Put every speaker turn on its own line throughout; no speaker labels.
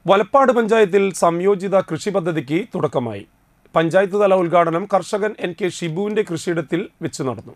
വലപ്പാട് പഞ്ചായത്തിൽ സംയോജിത കൃഷി പദ്ധതിക്ക് തുടക്കമായി. പഞ്ചായത്ത് തല ഉദ്ഘാടനം കർഷകൻ NK ഷിബുവിന്റെ കൃഷിയിടത്തിൽ വെച്ച് നടന്നു.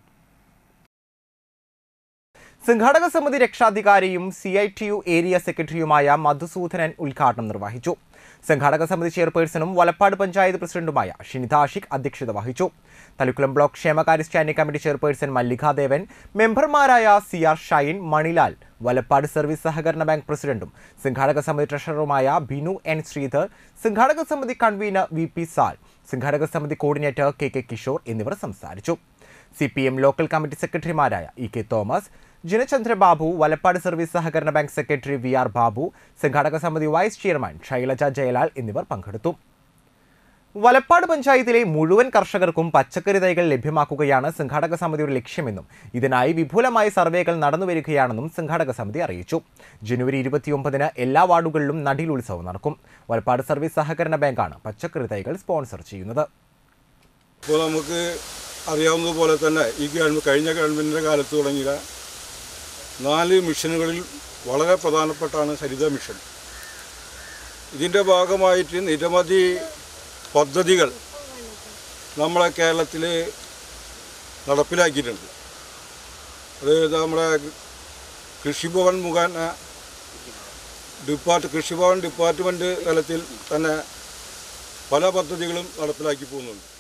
സംഘാടക സമിതി രക്ഷാധികാരിയും CITU ഏരിയ സെക്രട്ടറിയുമായ മധുസൂദനൻ ഉദ്ഘാടനം നിർവഹിച്ചു. സംഘാടക സമിതി ചെയർപേഴ്സണും വലപ്പാട് പഞ്ചായത്ത് പ്രസിഡന്റുമായ ഷിനിത ആഷിഖ് അധ്യക്ഷത വഹിച്ചു. തളിക്കുളം ബ്ലോക്ക് ക്ഷേമകാര്യ സ്റ്റാൻഡിംഗ് കമ്മിറ്റി ചെയർപേഴ്സൺ മല്ലികാദേവൻ, മെമ്പർമാരായ CR ഷൈൻ, മണിലാൽ, വലപ്പാട് സർവീസ് സഹകരണ ബാങ്ക് പ്രസിഡന്റും സംഘാടക സമിതി ട്രഷററുമായ ബിനു N ശ്രീധർ, സംഘാടക സമിതി കൺവീനർ VP സാൽ, സംഘാടക സമിതി കോർഡിനേറ്റർ KK കിഷോർ എന്നിവർ സംസാരിച്ചു. CPM ലോക്കൽ കമ്മിറ്റി സെക്രട്ടറിമാരായ EK തോമസ്, ജിനചന്ദ്ര ബാബു, വലപ്പാട് സർവീസ് സഹകരണ ബാങ്ക് സെക്രട്ടറി VR ബാബു, സംഘാടക സമിതി വൈസ് ചെയർമാൻ ശൈലജ ജയലാൽ എന്നിവർ പങ്കെടുത്തു. വലപ്പാട് പഞ്ചായത്തിലെ മുഴുവൻ കർഷകർക്കും പച്ചക്കറി തൈകൾ ലഭ്യമാക്കുകയാണ് സംഘാടക സമിതിയുടെ ലക്ഷ്യമെന്നും ഇതിനായി വിപുലമായ സർവേകൾ നടന്നുവരികയാണെന്നും സംഘാടക സമിതി അറിയിച്ചു. ജനുവരി 29-ന് എല്ലാ വാർഡുകളിലും നടീൽ ഉത്സവം നടക്കും. വലപ്പാട് സർവീസ് സഹകരണ ബാങ്കാണ് പച്ചക്കറി തൈകൾ സ്പോൺസർ ചെയ്യുന്നത്.
ഇപ്പോൾ നമുക്ക് അറിയാവുന്നതുപോലെ തന്നെ ഈ കഴിഞ്ഞ ഗവൺമെൻറ്റിൻ്റെ കാലത്ത് തുടങ്ങിയ 4 മിഷനുകളിൽ വളരെ പ്രധാനപ്പെട്ടാണ് ഹരിത മിഷൻ. ഇതിൻ്റെ ഭാഗമായിട്ട് നിരവധി പദ്ധതികൾ നമ്മളെ കേരളത്തിൽ നടപ്പിലാക്കിയിട്ടുണ്ട്. അതായത് നമ്മുടെ കൃഷിഭവൻ മുഖേന കൃഷിഭവൻ ഡിപ്പാർട്ട്മെൻറ്റ് തലത്തിൽ തന്നെ പല പദ്ധതികളും നടപ്പിലാക്കി പോകുന്നുണ്ട്.